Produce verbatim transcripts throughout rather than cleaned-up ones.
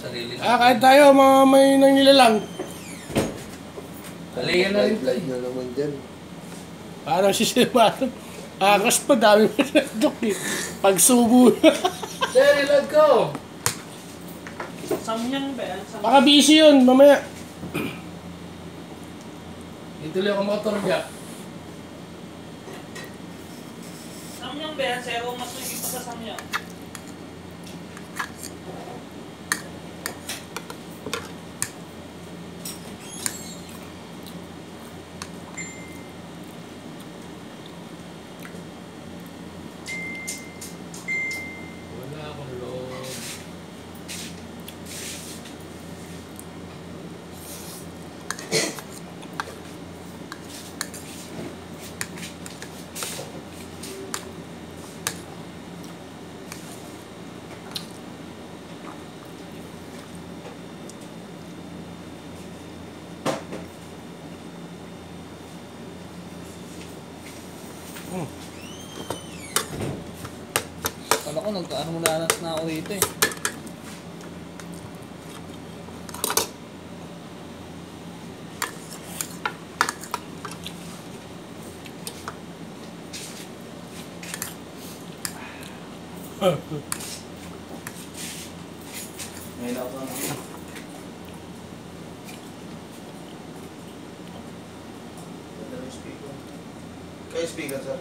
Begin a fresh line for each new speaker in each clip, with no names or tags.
sarili natin.
Ah, kahit tayo, mga may nangilalang.
Kaliyan na rin.
Live na naman dyan.
Parang si Silvano. Akas pa, dami pa na dok eh. Pagsubo.
Sir, ilag ko!
Samyang ba yan? Samyang.
Baka busy yun, mamaya.
Ituloy ako motor niya.
Samyang ba yan? Sero mas naging pa sa samyang.
Wala akong loob.
Kala ko nagkaano mo na na ako dito eh.
May ilaw ka na.
Ganda ng speaker. Kaya speaker, sir.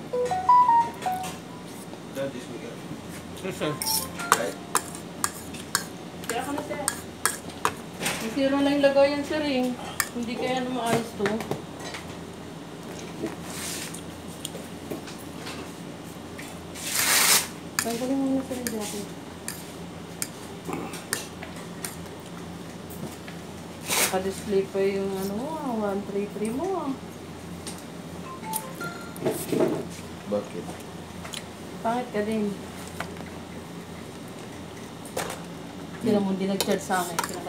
Ganda yung speaker. Right?
Kaya ka na, sir. Yung zero na yung lagayan, sir, eh. Hindi kaya na maayos to. Tanggalin mo muna, sir, yung jacket. Naka-display pa yung ano mo, one three three mo, ah.
Bakit?
Pangit ka din. Sila mo, hindi nag-chat sa akin. Sila